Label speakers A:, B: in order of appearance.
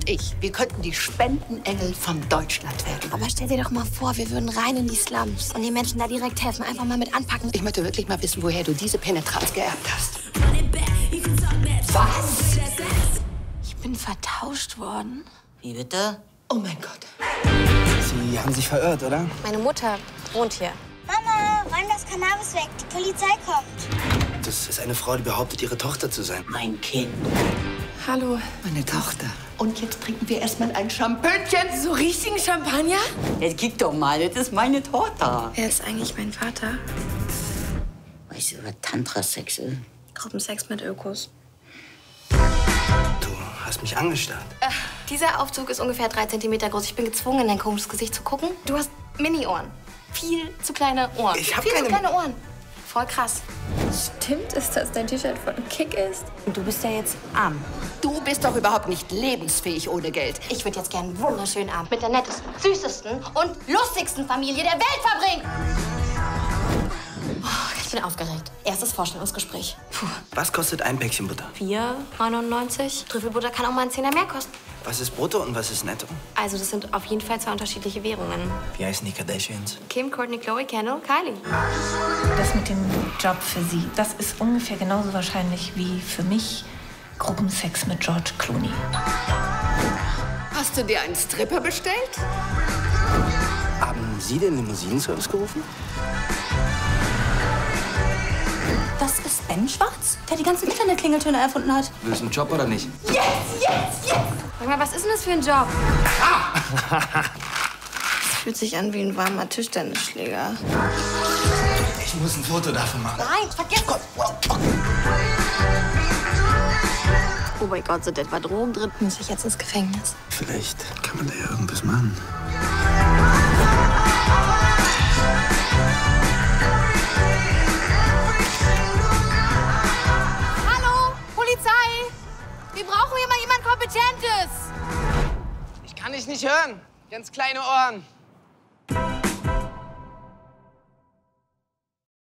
A: und ich, wir könnten die Spendenengel von Deutschland werden.
B: Aber stell dir doch mal vor, wir würden rein in die Slums und den Menschen da direkt helfen. Einfach mal mit anpacken.
A: Ich möchte wirklich mal wissen, woher du diese Penetranz geerbt hast. Was?
B: Ich bin vertauscht worden.
C: Wie bitte?
A: Oh mein Gott.
D: Sie haben sich verirrt, oder?
B: Meine Mutter wohnt hier.
E: Mama, räum das Cannabis weg. Die Polizei kommt.
D: Das ist eine Frau, die behauptet, ihre Tochter zu sein.
C: Mein Kind.
B: Hallo.
A: Meine Tochter. Und jetzt trinken wir erstmal ein Champagner.
B: So richtigen Champagner?
C: Jetzt gib doch mal, das ist meine Tochter.
B: Wer ist eigentlich mein Vater?
C: Weißt du, was Tantra-Sex ist?
B: Gruppensex mit Ökos.
D: Du hast mich angestarrt.
B: Dieser Aufzug ist ungefähr 3 Zentimeter groß. Ich bin gezwungen, in dein komisches Gesicht zu gucken. Du hast Mini-Ohren. Viel zu kleine Ohren.
D: Ich hab
B: Viel
D: keine...
B: zu kleine Ohren. Voll krass.
F: Stimmt es, dass dein T-Shirt von Kick ist?
B: Und du bist ja jetzt arm.
A: Du bist doch überhaupt nicht lebensfähig ohne Geld.
B: Ich würde jetzt gern einen wunderschönen Abend mit der nettesten, süßesten und lustigsten Familie der Welt verbringen. Oh, ich bin aufgeregt. Erstes Vorstellungsgespräch. Puh.
D: Was kostet ein Päckchen Butter?
B: 4,99. Trüffelbutter kann auch mal einen Zehner mehr kosten.
D: Was ist Brutto und was ist Netto?
B: Also das sind auf jeden Fall 2 unterschiedliche Währungen.
D: Wie heißen die Kardashians?
B: Kim, Kourtney, Chloe, Kendall, Kylie.
F: Das mit dem Job für sie, das ist ungefähr genauso wahrscheinlich wie für mich Gruppensex mit George Clooney.
A: Hast du dir einen Stripper bestellt?
D: Haben Sie den Limousinenservice gerufen?
G: Das ist Ben Schwarz, der die ganzen Internet-Klingeltöne erfunden hat.
D: Willst du einen Job oder nicht?
B: Sag mal, was ist denn das für ein Job? Es fühlt sich an wie ein warmer Tischtennisschläger.
D: Ich muss ein Foto davon machen.
B: Nein, vergiss es! Oh mein Gott, sind etwa Drogen drin? Muss ich jetzt ins Gefängnis?
D: Vielleicht kann man da ja irgendwas machen.
B: Hallo, Polizei! Wir brauchen hier mal jemand Kompetentes!
H: Ich kann dich nicht hören. Ganz kleine Ohren.